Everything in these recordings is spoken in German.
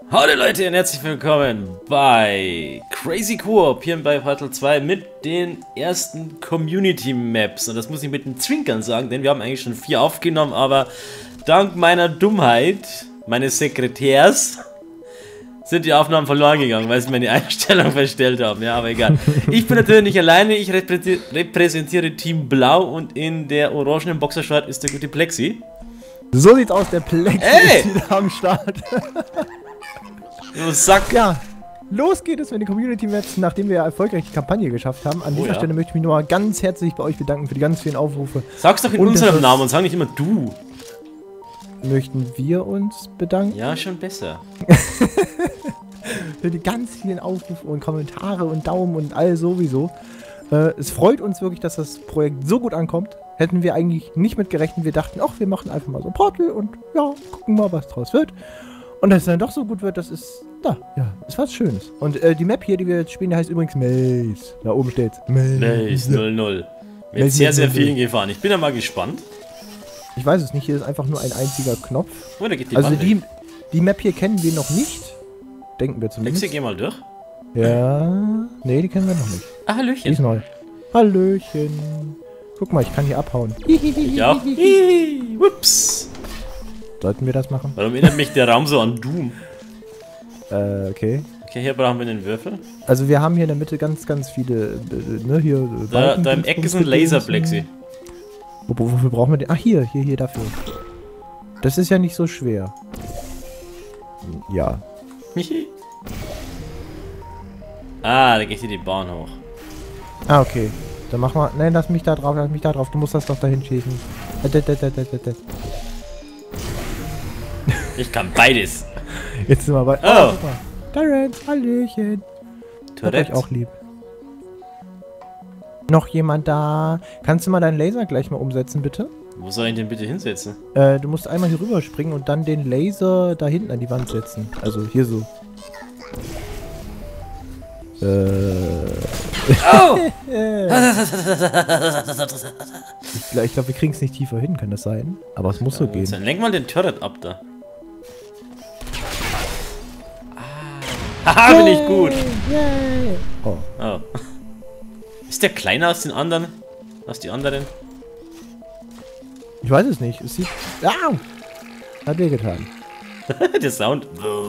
Hallo Leute und herzlich willkommen bei Crazy Coop hier bei Portal 2 mit den ersten Community Maps. Und das muss ich mit den Zwinkern sagen, denn wir haben eigentlich schon 4 aufgenommen, aber dank meiner Dummheit, meines Sekretärs, sind die Aufnahmen verloren gegangen, weil sie meine Einstellung verstellt haben. Ja, aber egal. Ich bin natürlich nicht alleine, ich repräsentiere Team Blau und in der orangenen Boxershort ist der gute Plexi. So sieht's aus, der Plexi ist wieder am Start. Du Sack. Ja, los geht es mit den Community Maps, nachdem wir ja erfolgreich die Kampagne geschafft haben. An dieser Stelle möchte ich mich nochmal ganz herzlich bei euch bedanken für die ganz vielen Aufrufe. Sag's doch in unserem Namen und sag nicht immer du. Möchten wir uns bedanken? Ja, schon besser. Für die ganz vielen Aufrufe und Kommentare und Daumen und all sowieso. Es freut uns wirklich, dass das Projekt so gut ankommt. Hätten wir eigentlich nicht mit gerechnet. Wir dachten, ach, wir machen einfach mal so ein Portal und ja, gucken mal, was draus wird. Und dass es dann doch so gut wird, das ist, ja, ist was Schönes. Und die Map hier, die wir jetzt spielen, die heißt übrigens Maze. Da oben steht's. Maze 00. Mit sehr, sehr vielen Gefahren. Ich bin ja mal gespannt. Ich weiß es nicht, hier ist einfach nur ein einziger Knopf. Oh, da geht die also Wand die Map hier kennen wir noch nicht. Denken wir zumindest. Lexi, geh mal durch. Ja, nee, die kennen wir noch nicht. Ah, Hallöchen. Die ist neu. Hallöchen. Guck mal, ich kann hier abhauen. Ja. Ups. Sollten wir das machen? Warum erinnert mich der Raum so an Doom? Okay. Okay, hier brauchen wir den Würfel. Also wir haben hier in der Mitte ganz, ganz viele, ne, hier... Da im Eck ist ein Laser, Plexi. Wofür brauchen wir den? Ah, hier dafür. Das ist ja nicht so schwer. Ja. Ah, da geht hier die Bahn hoch. Ah, okay. Dann mach mal... Nein, lass mich da drauf. Du musst das doch dahin schießen. Ich kann beides. Jetzt sind wir bei... Oh! Guck mal. Terence, Hallöchen. Hab euch auch lieb. Noch jemand da? Kannst du mal deinen Laser gleich mal umsetzen, bitte? Wo soll ich den bitte hinsetzen? Du musst einmal hier rüber springen und dann den Laser da hinten an die Wand setzen. Also hier so. Oh! Ich glaube, wir kriegen es nicht tiefer hin, kann das sein? Aber es muss so gehen. Dann lenk mal den Turret ab da. Haha, bin ich gut. Yay. Oh. Oh. Ist der kleiner als den anderen? Als die anderen? Ich weiß es nicht. Es sieht... Ah! Hat wehgetan. Der Sound.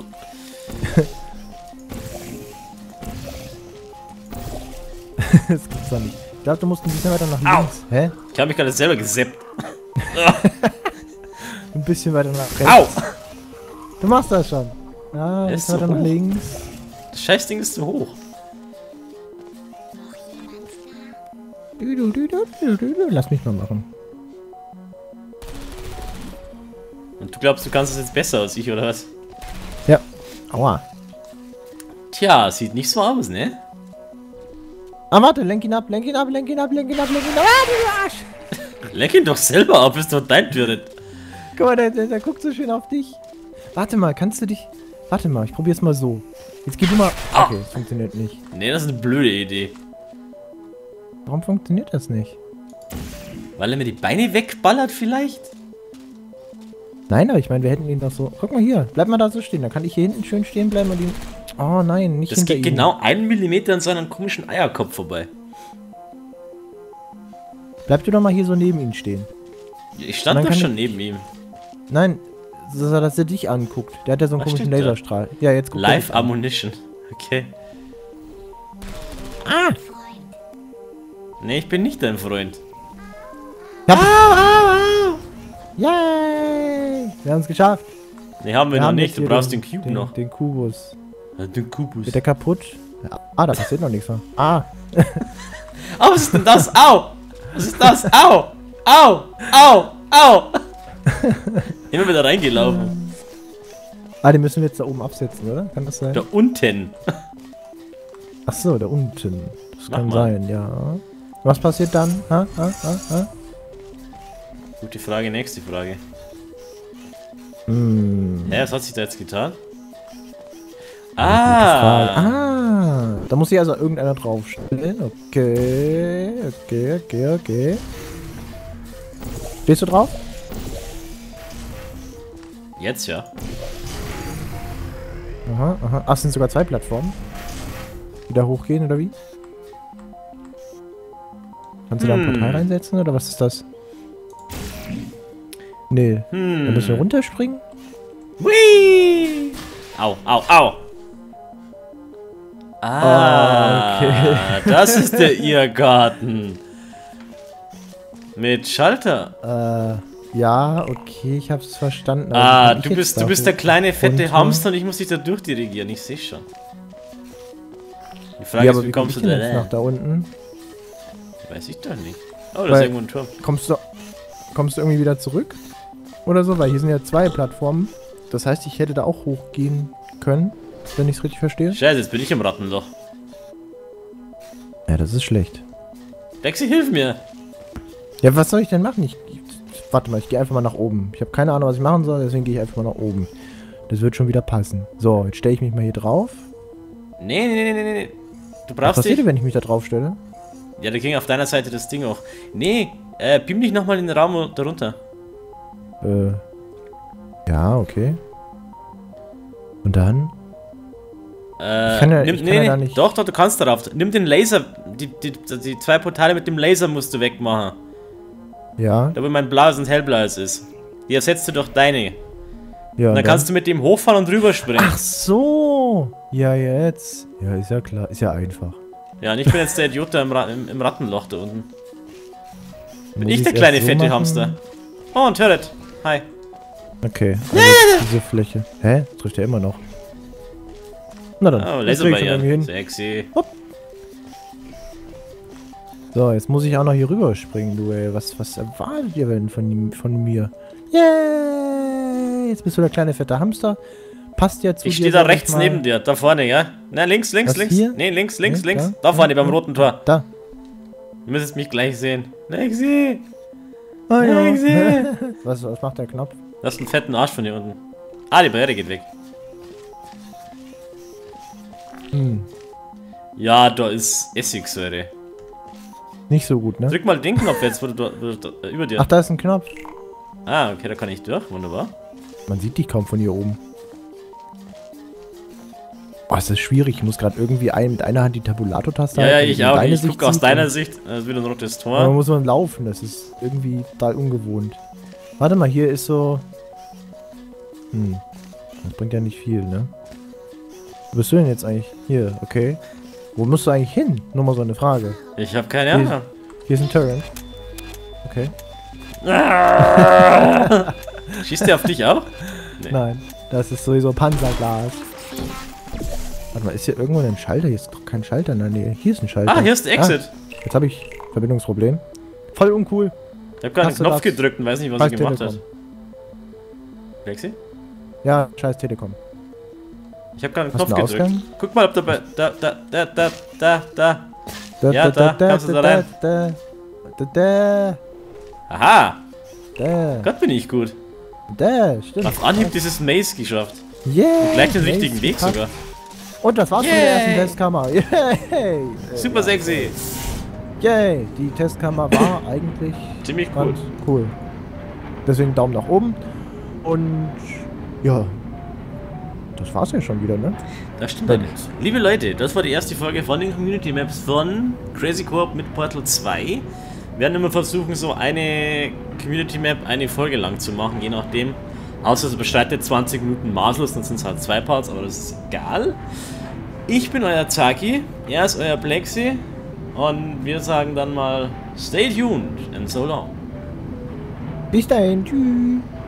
Das gibt's doch nicht. Ich glaube, du musst ein bisschen weiter nach links. Hä? Ich habe mich gerade selber gesappt. Ein bisschen weiter nach rechts. Au! Du machst das schon. Ja, ein bisschen weiter nach links. Das Scheißding ist zu hoch. Lass mich mal machen. Und du glaubst, du kannst es jetzt besser als ich, oder was? Ja. Aua. Tja, sieht nicht so aus, ne? Ah, warte, lenk ihn ab. Ah, du Arsch! Lenk ihn doch selber ab, ist doch dein Turret. Guck mal, der guckt so schön auf dich. Warte mal, kannst du dich... Warte mal, ich probier's mal so. Jetzt geh du mal... Okay, das funktioniert nicht. Ne, das ist eine blöde Idee. Warum funktioniert das nicht? Weil er mir die Beine wegballert vielleicht? Nein, aber ich meine, wir hätten ihn doch so... Guck mal hier, bleib mal da so stehen. Dann kann ich hier hinten schön stehen bleiben und ihn... Oh nein, nicht hinter ihm. Das geht genau 1 Millimeter an seinem komischen Eierkopf vorbei. Bleib du doch mal hier so neben ihm stehen. Ich stand doch schon neben ihm. Nein, dass er dich anguckt. Der hat ja so einen komischen Laserstrahl. Ja, jetzt guck Live Ammunition. Okay. Ah! Nee, ich bin nicht dein Freund. Ja. Au! Yay! Wir haben es geschafft. Nee, haben wir noch nicht. Du brauchst den Cube noch. Den Kubus. Den Kubus. Wird der kaputt? Ja. Ah, da passiert noch nichts mehr. Ah! Oh, was ist denn das? Au! Was ist das? Au! Au! Au! Au! Immer wieder reingelaufen. Ah, den müssen wir jetzt da oben absetzen, oder? Kann das sein? Da unten. Ach so, da unten. Das kann sein, ja. Was passiert dann? Gute Frage, nächste Frage. Ja, was hat sich da jetzt getan? Da muss sich also irgendeiner draufstellen. Okay. Stehst du drauf? Jetzt ja. Aha, aha. Ach, es sind sogar 2 Plattformen. Die da hochgehen, oder wie? Kannst du da ein Portal reinsetzen, oder was ist das? Nee. Dann müssen wir runterspringen? Whee! Au, au, au! Ah, okay. Das ist der Irrgarten. Mit Schalter. Ja, okay, ich hab's verstanden. Ah, du bist der kleine, fette Hamster und ich muss dich da durchdirigieren, ich sehe schon. Die Frage ja, ist, aber wie kommst du da jetzt nach da unten? Weiß ich doch nicht. Oh, da ist irgendwo ein Turm. Kommst du irgendwie wieder zurück? Oder so? Weil hier sind ja 2 Plattformen. Das heißt, ich hätte da auch hochgehen können, wenn ich es richtig verstehe. Scheiße, jetzt bin ich im Rattenloch. Ja, das ist schlecht. Lexi, hilf mir! Ja, was soll ich denn machen? Warte mal, ich gehe einfach mal nach oben. Ich habe keine Ahnung, was ich machen soll, deswegen gehe ich einfach mal nach oben. Das wird schon wieder passen. So, jetzt stelle ich mich mal hier drauf. Nee. Du Was brauchst passiert dich... denn, wenn ich mich da drauf stelle? Ja, da ging auf deiner Seite das Ding auch. Nee, beam dich nochmal in den Raum darunter. Ja, okay. Und dann? Ich kann ja nee, nicht... Doch, du kannst darauf. Nimm den Laser. Die 2 Portale mit dem Laser musst du wegmachen. Ja. Da wo mein blaues und hellblaues ist. Die ersetzt du durch deine. Ja, und dann kannst du mit dem hochfahren und rüberspringen. Ach so! Ja, jetzt. Ja, ist ja klar. Ist ja einfach. Ja, und ich bin jetzt der Idiot da im Rattenloch da unten. Bin Muss ich der ich's kleine erst so fette machen? Hamster. Oh, ein Turret. Hi. Okay, also diese Fläche. Hä? Trifft er immer noch. Na dann. Oh, jetzt krieg ich schon irgendwie Laserbarrieren. hin. Sexy. Hopp. So, jetzt muss ich auch noch hier rüber springen, du ey. Was erwartet ihr denn von mir? Yay! Jetzt bist du der kleine fette Hamster. Passt ja zu Ich dir, stehe da sag ich rechts mal. neben dir, da vorne, ja? Na, links. Was, hier? Nee, links. Nee, Da vorne, beim roten Tor. Da. Du müsstest mich gleich sehen. Lexi! Oh, ja. Lexi! Was macht der Knopf? Du hast einen fetten Arsch von hier unten. Ah, die Barriere geht weg. Ja, da ist Essigsäure. Nicht so gut, ne? Drück mal den Knopf jetzt, wo du über dir. Ach, da ist ein Knopf. Ah, okay, da kann ich durch. Wunderbar. Man sieht dich kaum von hier oben. Oh, ist das schwierig. Ich muss gerade irgendwie mit einer Hand die Tabulator-Taste Ja, halten, ich die auch. deine Ich Sicht gucke aus sieht deiner und- Sicht. Das ist wieder ein rotes Aber Tor. muss man laufen. Das ist irgendwie total ungewohnt. Warte mal, hier ist so... Das bringt ja nicht viel, ne? Wo bist du denn jetzt eigentlich? Hier, okay. Wo musst du eigentlich hin? Nur mal so eine Frage. Ich habe keine Ahnung. Hier ist ein Turret. Okay. Schießt der auf dich auch? Nee. Nein, das ist sowieso Panzerglas. Warte mal, ist hier irgendwo ein Schalter? Hier ist doch kein Schalter in der Nähe. Hier ist ein Schalter. Ah, hier ist der Exit. Jetzt habe ich Verbindungsproblem. Voll uncool. Ich habe gerade einen Hast du Knopf das? gedrückt und weiß nicht, was Scheiß er gemacht Telekom. hat. Lexi? Ja, scheiß Telekom. Ich habe gerade einen Hast Knopf du einen gedrückt. Ausgang? Guck mal, ob dabei. Da. Ja, da, kannst du da rein. Da. Aha! Gott, bin ich gut. Stimmt. Auf Anhieb dieses Maze geschafft. Yeah, Gleich den richtigen Weg krass. sogar. Und das war's mit der ersten Testkammer. Yay! Super sexy. Yay! Die Testkammer war eigentlich Ziemlich cool. ganz cool. Deswegen Daumen nach oben. Und ja, das war's ja schon wieder, ne? Das stimmt ja nicht. Liebe Leute, das war die erste Folge von den Community Maps von Crazy Coop mit Portal 2. Wir werden immer versuchen, so eine Community Map eine Folge lang zu machen, je nachdem. Außer es überschreitet 20 Minuten maßlos, dann sind es halt 2 Parts, aber das ist egal. Ich bin euer Zaki, er ist euer Plexi und wir sagen dann mal stay tuned and so long. Bis dahin, tschüss.